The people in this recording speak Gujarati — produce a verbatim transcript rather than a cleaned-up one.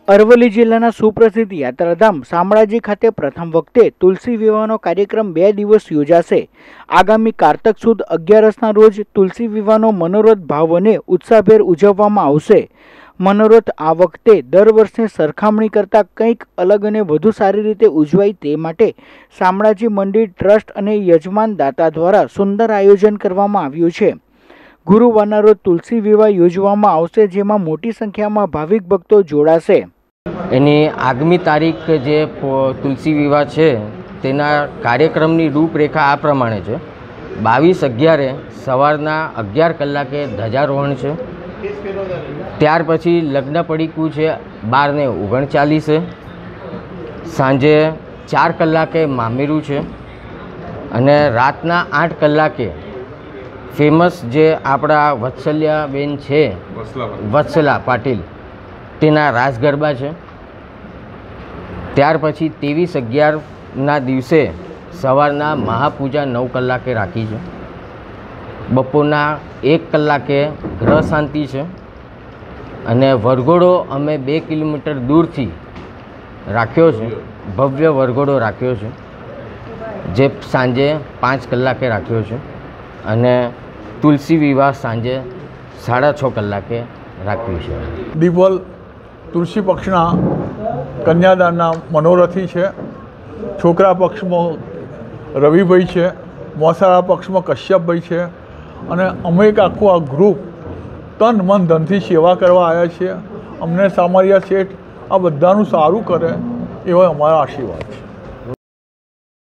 અરવલ્લી જિલ્લાના સુપ્રસિદ્ધ યાત્રાધામ શામળાજી ખાતે પ્રથમ વખતે તુલસી વિવાહનો કાર્યક્રમ બે દિવસ યોજાશે। આગામી કારતક સુદ અગિયારસના રોજ તુલસી વિવાહનો મનોરથ ભાવ અને ઉત્સાહભેર ઉજવવામાં આવશે। મનોરથ આ વખતે દર વર્ષે સરખામણી કરતાં કંઈક અલગ અને વધુ સારી રીતે ઉજવાય તે માટે શામળાજી મંદિર ટ્રસ્ટ અને યજમાન દાતા દ્વારા સુંદર આયોજન કરવામાં આવ્યું છે। ગુરુવારના રોજ તુલસી વિવાહ યોજવામાં આવશે, જેમાં મોટી સંખ્યામાં ભાવિક ભક્તો જોડાશે। એની આગામી તારીખ જે તુલસી વિવાહ છે તેના કાર્યક્રમની રૂપરેખા આ પ્રમાણે છે। બાવીસ અગિયારે સવારના અગિયાર કલાકે ધ્વજારોહણ છે, ત્યાર પછી લગ્ન પડીકું છે બાર ને ઓગણચાલીસે, સાંજે ચાર કલાકે મામેરું છે અને રાતના આઠ કલાકે ફેમસ જે આપણા વત્સલ્યાબેન છે વત્સલા પાટીલ તેના રાસ ગરબા છે। ત્યાર પછી ત્રેવીસ અગિયારના દિવસે સવારના મહાપૂજા નવ કલાકે રાખી છે। બપોરના એક કલાકે ગ્રહ શાંતિ છે અને વરઘોડો અમે બે કિલોમીટર દૂરથી રાખ્યો છે, ભવ્ય વરઘોડો રાખ્યો છે જે સાંજે પાંચ કલાકે રાખ્યો છે અને તુલસી વિવાહ સાંજે સાડા છ કલાકે રાખ્યું છે। દિવલ તુલસી પક્ષના કન્યાદાનના મનોરથી છે। છોકરા પક્ષમાં રવિભાઈ છે, મોસાળા પક્ષમાં કશ્યપભાઈ છે અને અમે એક આખું આ ગ્રુપ તન મન ધનથી સેવા કરવા આવ્યા છીએ। અમને સામરિયા શેઠ આ બધાનું સારું કરે એવો અમારા આશીર્વાદ છે।